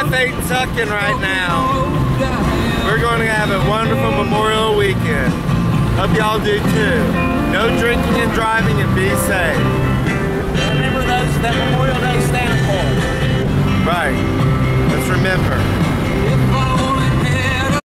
life ain't sucking right now. We're going to have a wonderful Memorial weekend. Hope y'all do too. No drinking and driving, and be safe.